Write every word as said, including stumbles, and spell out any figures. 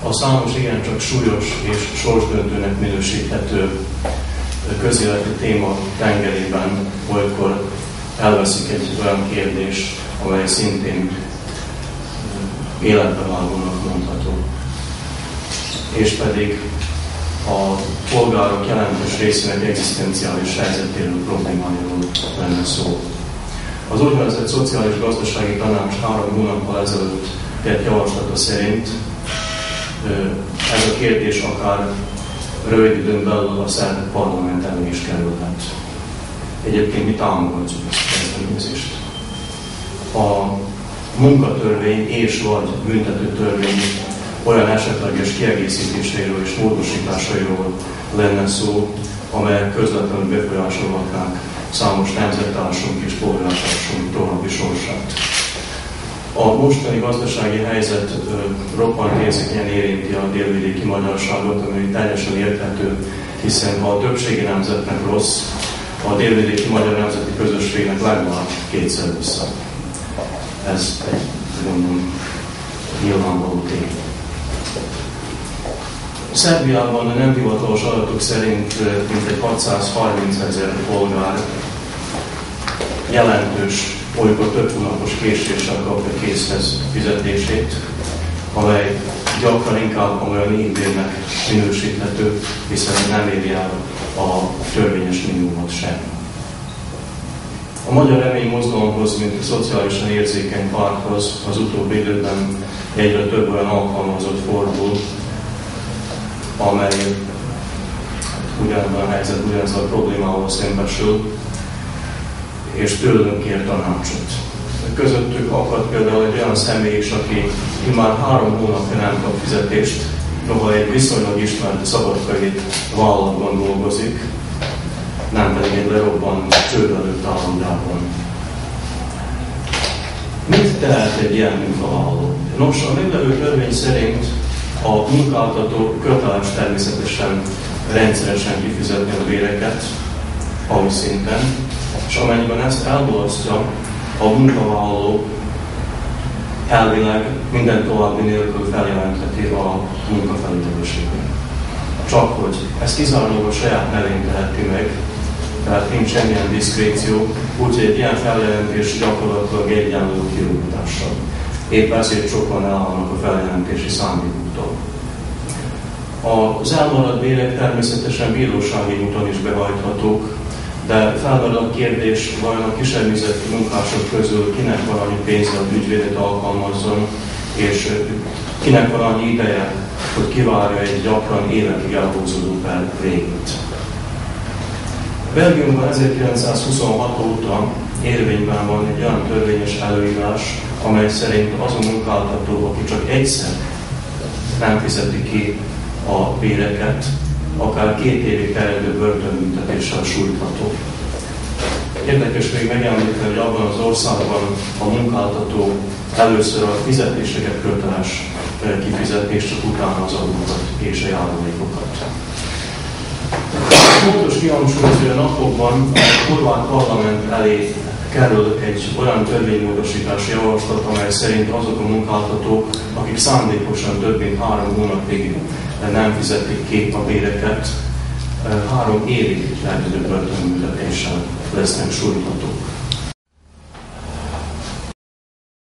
a számos igencsak súlyos és sorsdöntőnek minősíthető közéleti téma tengerében olykor elveszik egy olyan kérdés, amely szintén életbevágónak mondható. És pedig a polgárok jelentős részének egzisztenciális helyzetéről, problémájáról lenne szó. Az úgynevezett Szociális Gazdasági Tanács három hónappal ezelőtt tett javaslata szerint ez a kérdés akár rövid időn belül a szerte parlament elé is kerülhet. Egyébként mi támogatjuk ezt a kezdeményezést. A munkatörvény és vagy büntetőtörvény olyan esetleges kiegészítéseiről és módosításairól lenne szó, amelyek közvetlenül befolyásolhatnák számos nemzettársunk és polgártársunk további sorsát. A mostani gazdasági helyzet roppant érzékenyen érinti a délvidéki magyarságot, ami teljesen érthető, hiszen ha a többségi nemzetnek rossz, a délvidéki magyar nemzeti közösségnek legalább kétszer vissza. Ez egy, mondom, nyilvánvaló tény. Szerbiában a nem hivatalos adatok szerint mintegy hatszázharmincezer polgár jelentős, olykor több hónapos késéssel kapja készhez fizetését, amely gyakran inkább olyan ígbérnek minősíthető, hiszen nem éri el a törvényes minimumot sem. A Magyar Remény Mozgalomhoz, mint a szociálisan érzékeny párthoz az utóbbi időben egyre több olyan alkalmazott fordul, amely ugyanabban a helyzet, ugyanez a problémával szembesül, és tőlünk kér tanácsot. Közöttük akad például egy olyan személy is, aki már három hónapja nem kap fizetést, noha egy viszonylag ismert szabadkai vállalatban dolgozik, nem pedig egy lerobbant csőd előtt állandában. Mit tehet egy ilyen munkavállaló? Nos, a meglevő törvény szerint a munkáltató köteles természetesen rendszeresen kifizetni a béreket havi szinten, és amennyiben ezt elmulasztja, a munkavállaló elvileg minden további nélkül feljelentheti a munkafelügyelőségben. Csak hogy ezt kizárólag a saját nevén teheti meg, tehát nincs semmilyen diszkréció, úgyhogy egy ilyen feljelentés gyakorlatilag egyenlő kirúgítással. Épp ezért sokan elállnak a feljelentési szándékuktól. Az elmaradt bérek természetesen bírósági úton is behajthatók, de felmerül a kérdés, vajon a kisebbizetű munkások közül kinek van annyi pénze, hogy ügyvédet alkalmazzon, és kinek van annyi ideje, hogy kivárja egy gyakran évekig elhúzódó per végét. Belgiumban ezerkilencszázhuszonhat óta érvényben van egy olyan törvényes előírás, amely szerint az a munkáltató, aki csak egyszer nem fizeti ki a béreket, akár két évig terjedő börtönbüntetéssel sújtható. Érdekes még megemlíteni, hogy abban az országban a munkáltató először a fizetéseket köteles kifizetni, és csak utána az adókat és a járulékokat. Fontos kihangsúlyozni, hogy a napokban a horvát parlament elé kerül egy olyan törvénymódosítási javaslat, amely szerint azok a munkáltatók, akik szándékosan több mint három hónapig nem fizetik ki a béreket, három évig terjedő börtönbüntetéssel lesznek sújthatók.